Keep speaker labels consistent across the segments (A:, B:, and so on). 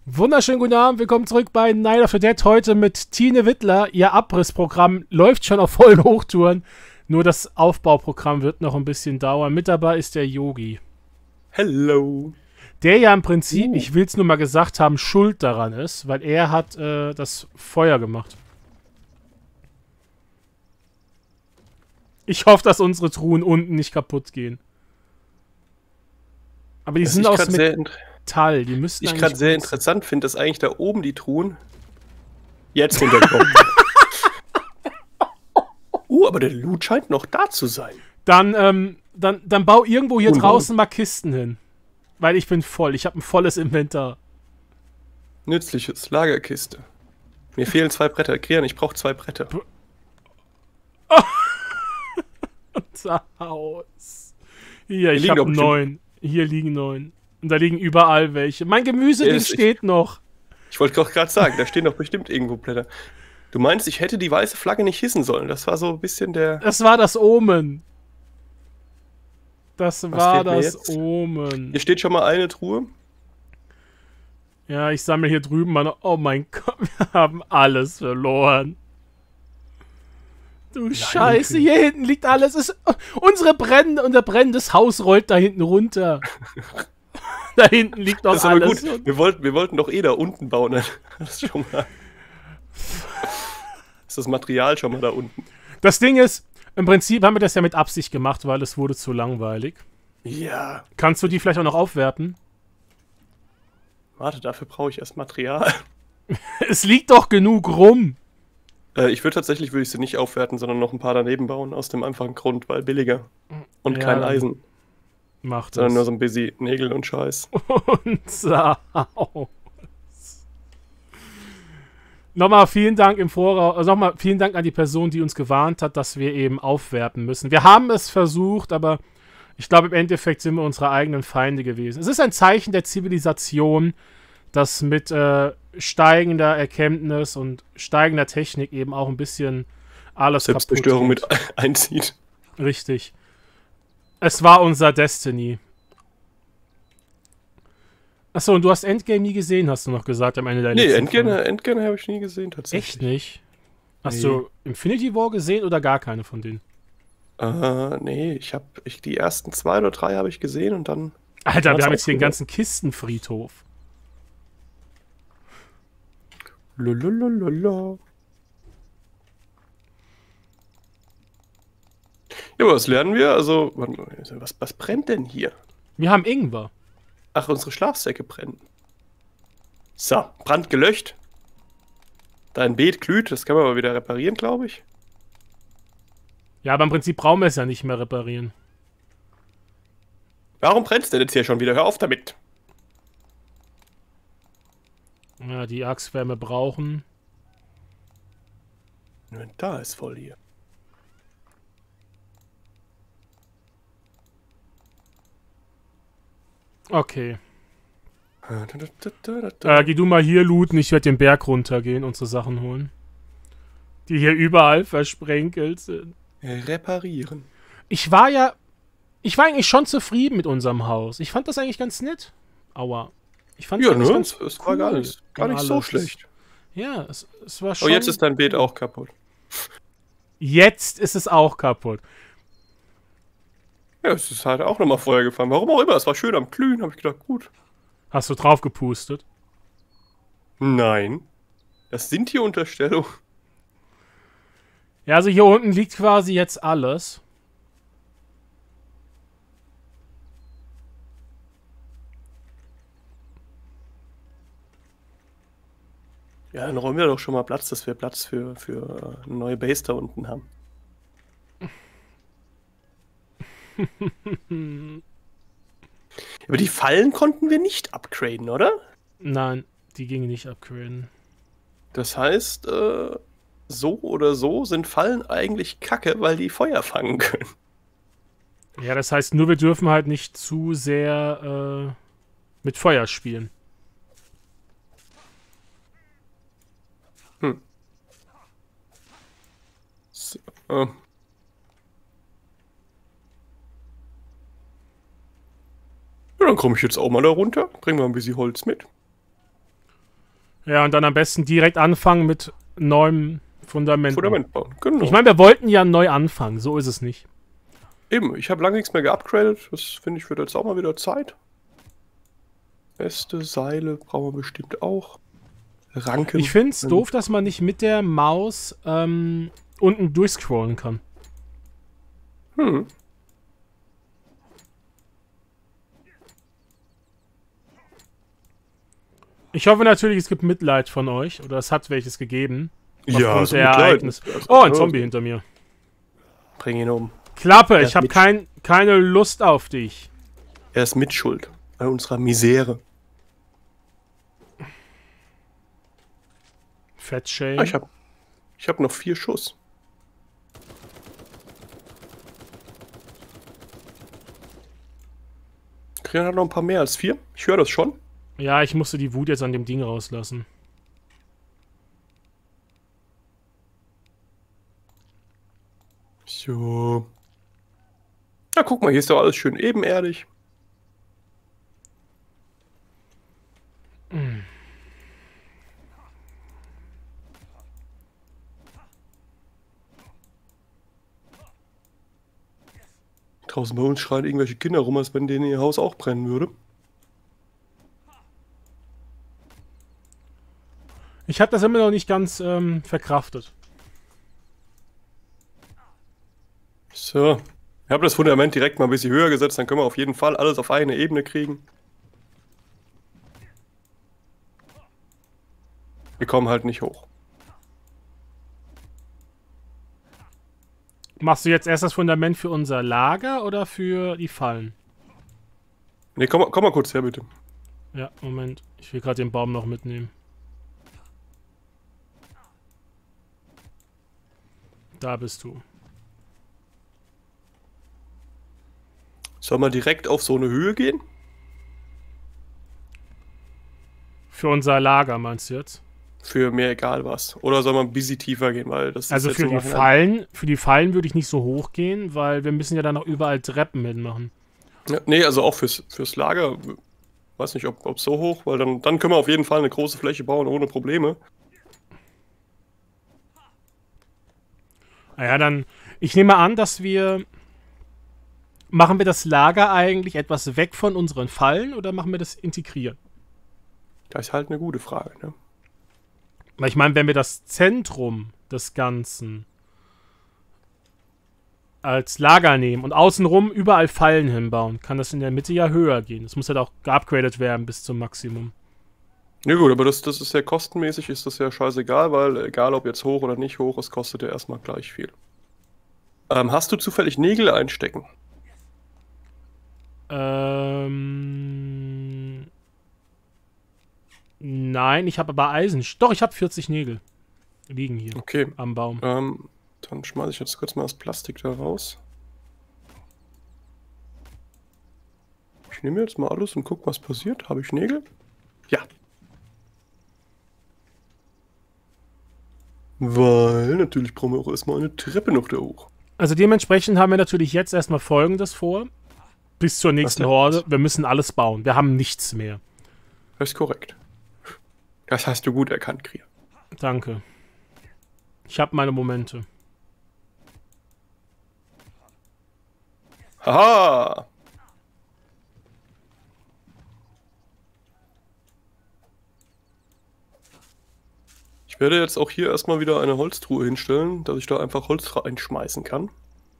A: Wunderschönen guten Abend, willkommen zurück bei Night of the Dead. Heute mit Tine Wittler. Ihr Abrissprogramm läuft schon auf vollen Hochtouren. Nur das Aufbauprogramm wird noch ein bisschen dauern. Mit dabei ist der Yogi.
B: Hello.
A: Der ja im Prinzip, ich will es nur mal gesagt haben, schuld daran ist, weil er hat das Feuer gemacht. Ich hoffe, dass unsere Truhen unten nicht kaputt gehen. Aber die sind aus Metall. Die müssten
B: ich gerade sehr interessant finde, dass eigentlich da oben die Truhen jetzt runterkommen. Aber der Loot scheint noch da zu sein.
A: Dann bau irgendwo hier draußen mal Kisten hin. Weil ich bin voll. Ich habe ein volles Inventar.
B: Nützliches, Lagerkiste. Mir fehlen 2 Bretter. Krian, ich brauche 2 Bretter.
A: Unser Haus. Hier, ich habe 9. Hier liegen 9. Und da liegen überall welche. Mein Gemüse steht noch.
B: Ich wollte gerade sagen, da stehen doch bestimmt irgendwo Blätter. Du meinst, ich hätte die weiße Flagge nicht hissen sollen? Das war so ein bisschen der...
A: Das war das Omen. Das war das Omen.
B: Hier steht schon mal eine Truhe.
A: Ja, ich sammle hier drüben mal noch... Oh mein Gott, wir haben alles verloren. Du Scheiße, hier hinten liegt alles. Unser brennendes Haus rollt da hinten runter. Da hinten liegt doch alles.
B: Gut. Wir wollten doch da unten bauen. Das ist schon mal... Ist das Material schon mal da unten?
A: Das Ding ist, im Prinzip haben wir das ja mit Absicht gemacht, weil es wurde zu langweilig.
B: Ja.
A: Kannst du die vielleicht auch noch aufwerten?
B: Warte, dafür brauche ich erst Material.
A: Es liegt doch genug rum.
B: Ich würde sie nicht aufwerten, sondern noch ein paar daneben bauen, aus dem einfachen Grund, weil billiger. Und kein Eisen.
A: Macht
B: sondern nur so ein bisschen Nägel und Scheiß.
A: Unser Haus. Nochmal vielen Dank im Voraus, also nochmal vielen Dank an die Person, die uns gewarnt hat, dass wir eben aufwerten müssen. Wir haben es versucht, aber ich glaube, im Endeffekt sind wir unsere eigenen Feinde gewesen. Es ist ein Zeichen der Zivilisation, dass mit steigender Erkenntnis und steigender Technik eben auch ein bisschen alles
B: Selbstzerstörung mit einzieht.
A: Richtig. Es war unser Destiny. Achso, und du hast Endgame nie gesehen, hast du noch gesagt am Ende der letzten
B: Folge. Endgame habe ich nie gesehen, tatsächlich.
A: Echt nicht? Hast du Infinity War gesehen oder gar keine von denen?
B: Nee, die ersten 2 oder 3 habe ich gesehen und dann...
A: Alter, wir haben jetzt hier einen ganzen Kistenfriedhof.
B: Lololololol. Ja, was lernen wir? Also, was brennt denn hier?
A: Wir haben Ingwer.
B: Ach, unsere Schlafsäcke brennen. So, Brand gelöscht. Dein Beet glüht, das kann man mal wieder reparieren, glaube ich.
A: Ja, aber im Prinzip brauchen wir es ja nicht mehr reparieren.
B: Warum brennt's denn jetzt hier schon wieder? Hör auf damit.
A: Ja, die Achswärme brauchen.
B: Da ist voll hier.
A: Okay. Geh du mal hier looten, ich werde den Berg runtergehen, unsere Sachen holen. Die hier überall versprenkelt sind.
B: Reparieren.
A: Ich war eigentlich schon zufrieden mit unserem Haus. Ich fand das eigentlich ganz nett. Aua. Ich fand
B: es war gar nicht so schlecht.
A: Ja, es war schon...
B: Oh, jetzt ist dein Beet auch kaputt.
A: Jetzt ist es auch kaputt.
B: Ja, es ist halt auch nochmal Feuer gefallen. Warum auch immer, es war schön am Glühen, habe ich gedacht, gut.
A: Hast du drauf gepustet?
B: Nein. Das sind die Unterstellungen.
A: Ja, also hier unten liegt quasi jetzt alles.
B: Ja, dann räumen wir doch schon mal Platz, dass wir Platz für eine neue Base da unten haben. Aber die Fallen konnten wir nicht upgraden, oder?
A: Nein, die gingen nicht upgraden.
B: Das heißt, so oder so sind Fallen eigentlich kacke, weil die Feuer fangen können.
A: Ja, das heißt nur, wir dürfen halt nicht zu sehr mit Feuer spielen.
B: So. Ja, dann komme ich jetzt auch mal da runter. Bringen wir ein bisschen Holz mit.
A: Ja, und dann am besten direkt anfangen mit neuem Fundament.
B: Fundament bauen, genau.
A: Ich meine, wir wollten ja neu anfangen, so ist es nicht.
B: Eben, ich habe lange nichts mehr geupgradet. Das finde ich, wird jetzt auch mal wieder Zeit. Äste, Seile brauchen wir bestimmt auch. Ranken.
A: Ich finde es doof, dass man nicht mit der Maus unten durchscrollen kann.
B: Hm.
A: Ich hoffe natürlich, es gibt Mitleid von euch. Oder es hat welches gegeben.
B: Ja,
A: Aufgrund
B: so
A: der
B: Mitleid.
A: Ereignisse. Oh, ein Zombie hinter mir.
B: Bring ihn um.
A: Klappe, ich habe keine Lust auf dich.
B: Er ist Mitschuld an unserer Misere.
A: Fettshame.
B: Ah, ich hab noch 4 Schuss. Kriegen hat noch ein paar mehr als 4. Ich höre das schon.
A: Ja, ich musste die Wut jetzt an dem Ding rauslassen.
B: So. Ja, guck mal, hier ist doch alles schön ebenerdig. Draußen bei uns schreien irgendwelche Kinder rum, als wenn denen ihr Haus auch brennen würde.
A: Ich habe das immer noch nicht ganz verkraftet.
B: So. Ich habe das Fundament direkt mal ein bisschen höher gesetzt, dann können wir auf jeden Fall alles auf eine Ebene kriegen. Wir kommen halt nicht hoch.
A: Machst du jetzt erst das Fundament für unser Lager oder für die Fallen?
B: Ne, komm mal kurz her, bitte.
A: Ja, Moment. Ich will gerade den Baum noch mitnehmen. Da bist du.
B: Soll man direkt auf so eine Höhe gehen?
A: Für unser Lager meinst du jetzt?
B: Für mir egal was. Oder soll man ein bisschen tiefer gehen, weil das
A: Also
B: ist
A: für die Fallen würde ich nicht so hoch gehen, weil wir müssen ja dann noch überall Treppen mitmachen.
B: Ja, nee, also auch fürs Lager. Weiß nicht, ob so hoch, weil dann können wir auf jeden Fall eine große Fläche bauen ohne Probleme.
A: Naja, dann. Ich nehme an, dass wir. Machen wir das Lager eigentlich etwas weg von unseren Fallen oder machen wir das integrieren?
B: Das ist halt eine gute Frage, ne?
A: Weil ich meine, wenn wir das Zentrum des Ganzen als Lager nehmen und außenrum überall Fallen hinbauen, kann das in der Mitte ja höher gehen. Das muss halt auch geupgradet werden bis zum Maximum.
B: Ja gut, aber das ist ja kostenmäßig, ist das ja scheißegal, weil egal ob jetzt hoch oder nicht hoch, es kostet ja erstmal gleich viel. Hast du zufällig Nägel einstecken?
A: Nein, ich habe aber Eisen. Doch, ich habe 40 Nägel. Liegen hier.
B: Okay.
A: Am Baum.
B: Dann schmeiße ich jetzt kurz mal das Plastik da raus. Ich nehme jetzt mal alles und guck, was passiert. Habe ich Nägel? Ja. Weil natürlich brauchen wir auch erstmal eine Treppe noch da hoch.
A: Also dementsprechend haben wir natürlich jetzt erstmal Folgendes vor. Bis zur nächsten Horde. Wir müssen alles bauen. Wir haben nichts mehr.
B: Das ist korrekt. Das hast du gut erkannt, Krier.
A: Danke. Ich habe meine Momente.
B: Haha! Ich werde jetzt auch hier erstmal wieder eine Holztruhe hinstellen, dass ich da einfach Holz reinschmeißen kann.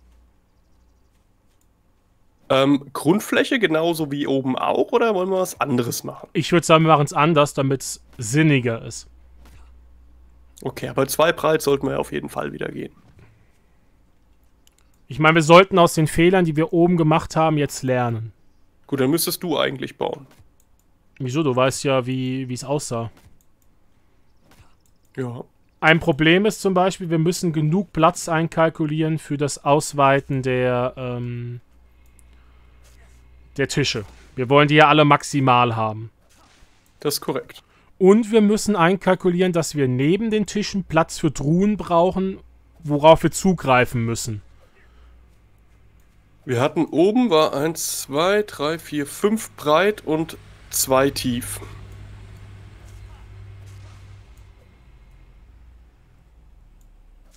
B: Grundfläche genauso wie oben auch, oder wollen wir was anderes machen?
A: Ich würde sagen, wir machen es anders, damit es sinniger ist.
B: Okay, aber 2 breit sollten wir ja auf jeden Fall wieder gehen.
A: Ich meine, wir sollten aus den Fehlern, die wir oben gemacht haben, jetzt lernen.
B: Gut, dann müsstest du eigentlich bauen.
A: Wieso? Du weißt ja, wie es aussah.
B: Ja.
A: Ein Problem ist zum Beispiel, wir müssen genug Platz einkalkulieren für das Ausweiten der Tische. Wir wollen die ja alle maximal haben.
B: Das ist korrekt.
A: Und wir müssen einkalkulieren, dass wir neben den Tischen Platz für Truhen brauchen, worauf wir zugreifen müssen.
B: Wir hatten oben war 1, 2, 3, 4, 5 breit und 2 tief.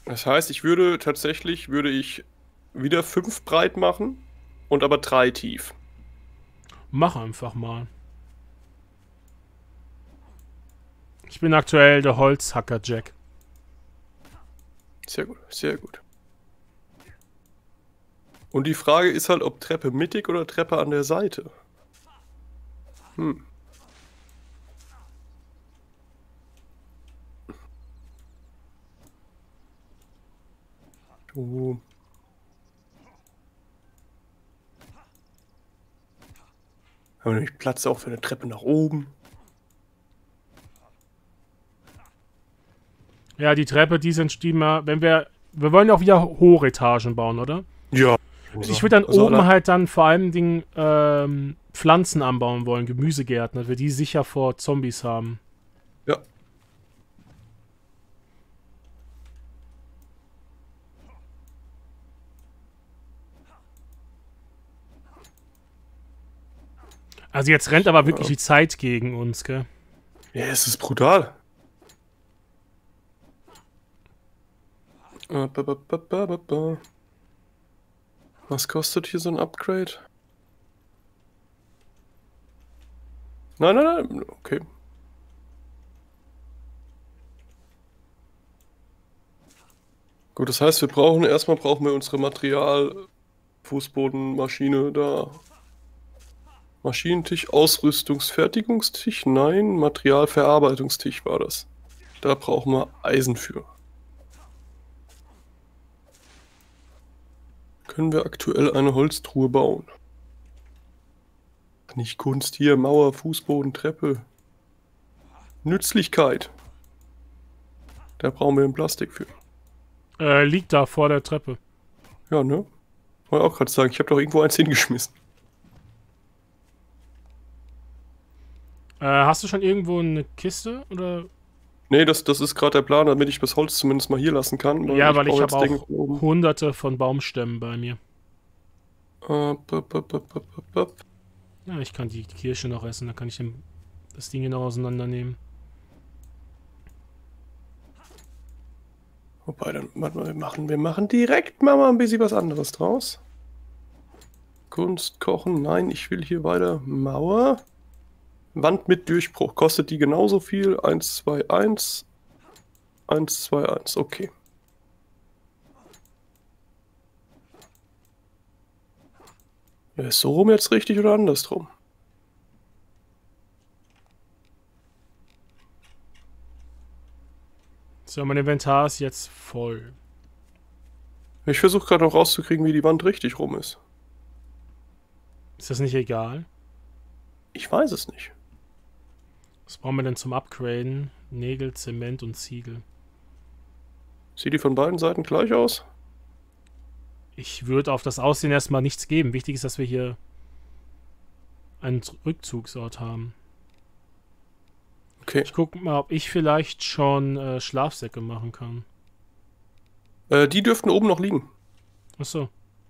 B: Das heißt, würde ich wieder 5 breit machen und aber 3 tief.
A: Mach einfach mal. Ich bin aktuell der Holzhacker Jack.
B: Sehr gut, sehr gut. Und die Frage ist halt, ob Treppe mittig oder Treppe an der Seite. Hm. Oh. Haben wir nämlich Platz auch für eine Treppe nach oben.
A: Ja, die Treppe, die sind die mal, wenn wir wollen ja auch wieder hohe Etagen bauen, oder?
B: Ja.
A: Ich würde dann
B: Also
A: oben halt dann vor allen Dingen Pflanzen anbauen wollen, Gemüsegärten, dass wir die sicher vor Zombies haben.
B: Ja.
A: Also jetzt rennt aber wirklich die Zeit gegen uns, gell?
B: Ja, es ist brutal. Was kostet hier so ein Upgrade? Nein, nein, nein. Okay. Gut, das heißt, erstmal brauchen wir unsere Fußbodenmaschine da. Maschinentisch, Ausrüstungsfertigungstisch? Nein, Materialverarbeitungstisch war das. Da brauchen wir Eisen für. Können wir aktuell eine Holztruhe bauen? Nicht Kunst hier, Mauer, Fußboden, Treppe. Nützlichkeit. Da brauchen wir ein Plastik für.
A: Liegt da vor der Treppe.
B: Ja, ne? Wollte auch gerade sagen, ich habe doch irgendwo eins hingeschmissen.
A: Hast du schon irgendwo eine Kiste? Oder?
B: Nee, das ist gerade der Plan, damit ich das Holz zumindest mal hier lassen kann.
A: Ja, weil ich
B: brauch
A: habe
B: jetzt
A: auch hunderte von Baumstämmen bei mir. Ja, ich kann die Kirsche noch essen, dann kann ich das Ding genau auseinandernehmen.
B: Wobei, dann wir machen direkt mal ein bisschen was anderes draus. Kunst, Kochen, nein, ich will hier weiter Mauer. Wand mit Durchbruch, kostet die genauso viel? 1, 2, 1. 1, 2, 1, okay. Ja, ist so rum jetzt richtig oder andersrum?
A: So, mein Inventar ist jetzt voll.
B: Ich versuche gerade noch rauszukriegen, wie die Wand richtig rum ist.
A: Ist das nicht egal?
B: Ich weiß es nicht.
A: Was brauchen wir denn zum Upgraden? Nägel, Zement und Ziegel.
B: Sieht die von beiden Seiten gleich aus?
A: Ich würde auf das Aussehen erstmal nichts geben. Wichtig ist, dass wir hier einen Rückzugsort haben.
B: Okay.
A: Ich gucke mal, ob ich vielleicht schon Schlafsäcke machen kann.
B: Die dürften oben noch liegen.
A: Achso.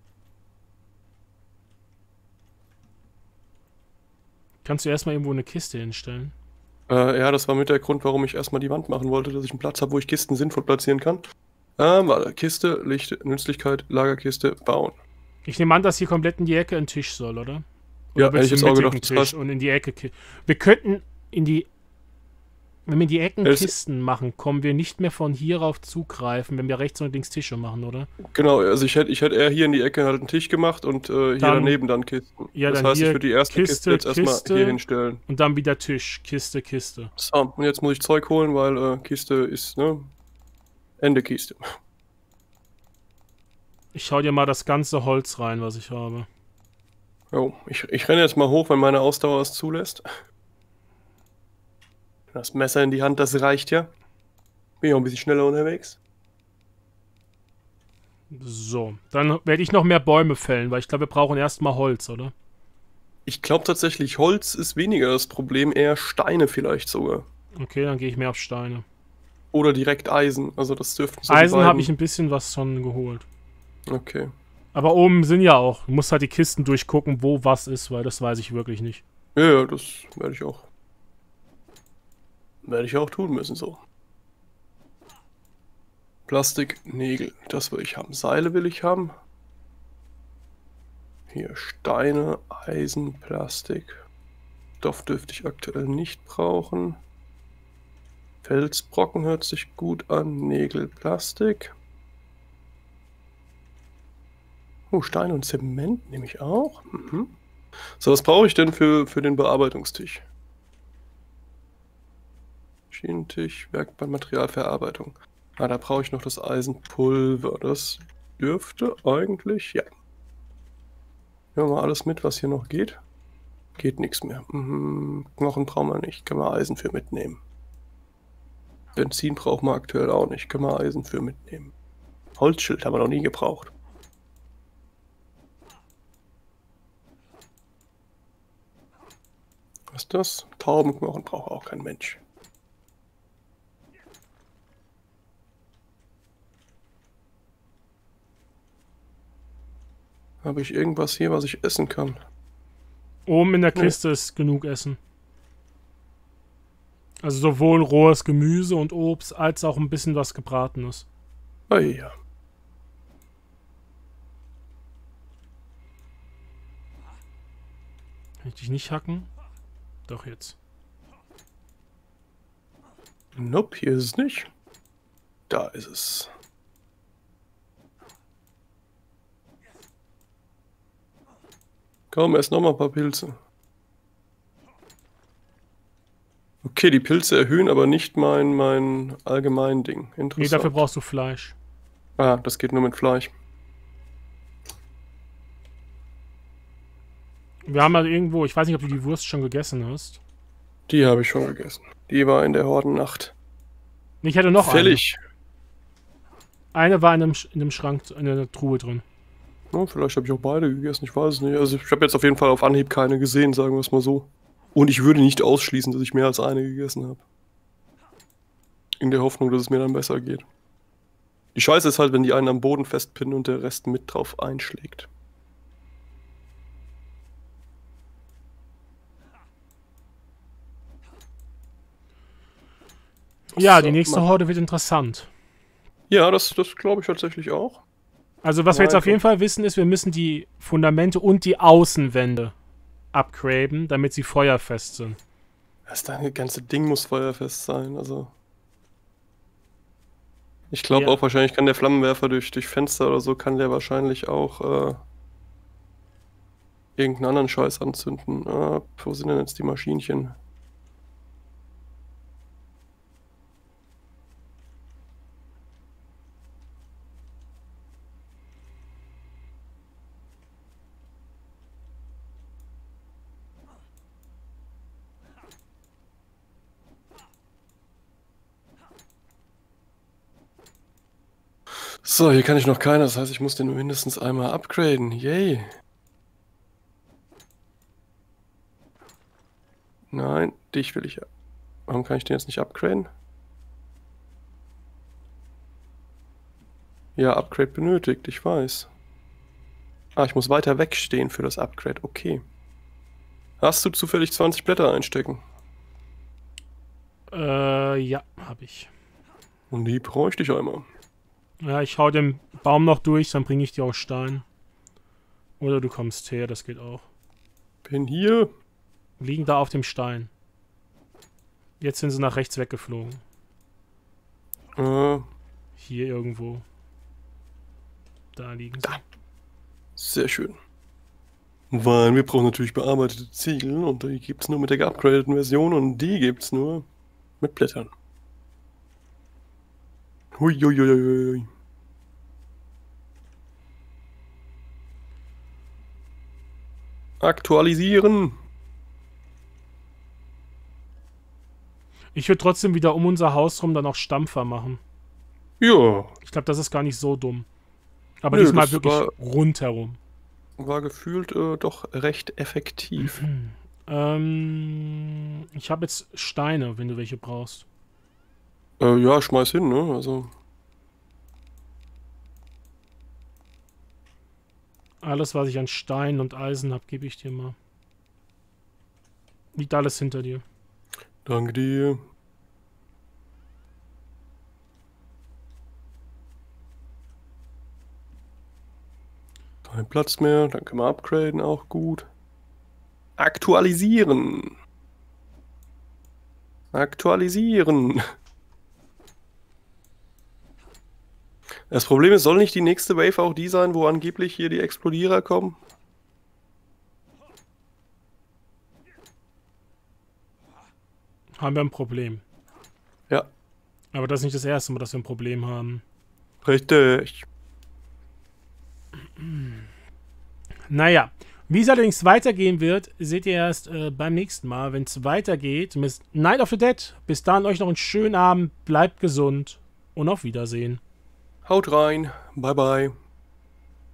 A: Kannst du erstmal irgendwo eine Kiste hinstellen?
B: Ja, das war mit der Grund, warum ich erstmal die Wand machen wollte, dass ich einen Platz habe, wo ich Kisten sinnvoll platzieren kann. Warte, Kiste, Licht, Nützlichkeit, Lagerkiste, bauen.
A: Ich nehme an, dass hier komplett in die Ecke ein Tisch soll, oder? Oder
B: Ja, hätte ich jetzt auch gedacht,
A: Tisch und in die Ecke. Wir könnten in die... Wenn wir in die Ecken Kisten machen, kommen wir nicht mehr von hier auf zugreifen, wenn wir rechts und links Tische machen, oder?
B: Genau, also ich hätte eher hier in die Ecke halt einen Tisch gemacht und hier daneben dann Kisten.
A: Ja,
B: das
A: dann
B: heißt, ich
A: hier
B: würde die erste Kiste jetzt erstmal hier hinstellen.
A: Und dann wieder Tisch, Kiste, Kiste.
B: So, und jetzt muss ich Zeug holen, weil Kiste ist, ne? Ende Kiste.
A: Ich hau dir mal das ganze Holz rein, was ich habe.
B: Jo, ich renne jetzt mal hoch, wenn meine Ausdauer es zulässt. Das Messer in die Hand, das reicht ja. Bin ja auch ein bisschen schneller unterwegs.
A: So, dann werde ich noch mehr Bäume fällen, weil ich glaube, wir brauchen erstmal Holz, oder?
B: Ich glaube tatsächlich, Holz ist weniger das Problem, eher Steine vielleicht sogar.
A: Okay, dann gehe ich mehr auf Steine.
B: Oder direkt Eisen, also das dürften so
A: Eisen habe ich ein bisschen was schon geholt.
B: Okay.
A: Aber oben sind ja auch. Du musst halt die Kisten durchgucken, wo was ist, weil das weiß ich wirklich nicht.
B: Ja, das werde ich auch. Werde ich auch tun müssen, so. Plastik, Nägel, das will ich haben. Seile will ich haben. Hier Steine, Eisen, Plastik. Stoff dürfte ich aktuell nicht brauchen. Felsbrocken hört sich gut an. Nägel, Plastik. Oh, Stein und Zement nehme ich auch. Mhm. So, was brauche ich denn für den Bearbeitungstisch? Schienentisch, Werkbank, Materialverarbeitung. Ah, da brauche ich noch das Eisenpulver. Das dürfte eigentlich, ja. Nehmen wir mal alles mit, was hier noch geht. Geht nichts mehr. Knochen brauchen wir nicht. Können wir Eisen für mitnehmen. Benzin brauchen wir aktuell auch nicht. Können wir Eisen für mitnehmen. Holzschild haben wir noch nie gebraucht. Was ist das? Taubenknochen braucht auch kein Mensch. Habe ich irgendwas hier, was ich essen kann?
A: Oben in der Kiste ist genug Essen. Also sowohl rohes Gemüse und Obst, als auch ein bisschen was Gebratenes.
B: Ah ja.
A: Kann ich dich nicht hacken? Doch jetzt.
B: Nope, hier ist es nicht. Da ist es. Komm, erst noch mal ein paar Pilze. Okay, die Pilze erhöhen aber nicht mein allgemein Ding. Interessant.
A: Nee, dafür brauchst du Fleisch.
B: Ah, das geht nur mit Fleisch.
A: Wir haben halt irgendwo, ich weiß nicht, ob du die Wurst schon gegessen hast.
B: Die habe ich schon gegessen. Die war in der Hordennacht.
A: Ich hätte noch
B: fällig.
A: Eine war in einem Schrank, in der Truhe drin.
B: Ja, vielleicht habe ich auch beide gegessen, ich weiß es nicht. Also ich habe jetzt auf jeden Fall auf Anhieb keine gesehen, sagen wir es mal so. Und ich würde nicht ausschließen, dass ich mehr als eine gegessen habe. In der Hoffnung, dass es mir dann besser geht. Die Scheiße ist halt, wenn die einen am Boden festpinnen und der Rest mit drauf einschlägt.
A: Ja,
B: So,
A: die nächste Horde wird interessant.
B: Ja, das glaube ich tatsächlich auch.
A: Also was wir jetzt auf jeden Fall wissen ist, wir müssen die Fundamente und die Außenwände upgraden, damit sie feuerfest sind.
B: Das ganze Ding muss feuerfest sein, also... Ich glaube
A: Ja.
B: auch, wahrscheinlich kann der Flammenwerfer durch Fenster oder so, kann der wahrscheinlich auch irgendeinen anderen Scheiß anzünden. Wo sind denn jetzt die Maschinchen? So, hier kann ich noch keiner, das heißt, ich muss den nur mindestens einmal upgraden. Yay. Nein, dich will ich... Warum kann ich den jetzt nicht upgraden? Ja, Upgrade benötigt, ich weiß. Ah, ich muss weiter wegstehen für das Upgrade, okay. Hast du zufällig 20 Blätter einstecken?
A: Ja, habe ich.
B: Und die bräuchte ich einmal.
A: Ja, ich hau den Baum noch durch, dann bringe ich dir auch Stein. Oder du kommst her, das geht auch.
B: Bin hier.
A: Liegen da auf dem Stein. Jetzt sind sie nach rechts weggeflogen. Hier irgendwo. Da liegen sie.
B: Da. Sehr schön. Weil wir brauchen natürlich bearbeitete Ziegel und die gibt es nur mit der geupgradeten Version und die gibt es nur mit Blättern. Huiuiuiui. Aktualisieren.
A: Ich würde trotzdem wieder um unser Haus rum dann auch Stampfer machen.
B: Ja.
A: Ich glaube, das ist gar nicht so dumm. Aber
B: Nö,
A: diesmal
B: das
A: wirklich rundherum.
B: War gefühlt doch recht effektiv.
A: Ich habe jetzt Steine, wenn du welche brauchst.
B: Ja, schmeiß hin, ne? Also.
A: Alles, was ich an Stein und Eisen habe, gebe ich dir mal. Liegt alles hinter dir.
B: Danke dir. Kein Platz mehr, dann können wir upgraden, auch gut. Aktualisieren. Aktualisieren. Das Problem ist, soll nicht die nächste Wave auch die sein, wo angeblich hier die Explodierer kommen?
A: Haben wir ein Problem.
B: Ja.
A: Aber das ist nicht das erste Mal, dass wir ein Problem haben.
B: Richtig.
A: Naja, wie es allerdings weitergehen wird, seht ihr erst beim nächsten Mal, wenn es weitergeht mit Night of the Dead. Bis dahin euch noch einen schönen Abend, bleibt gesund und auf Wiedersehen.
B: Haut rein. Bye bye.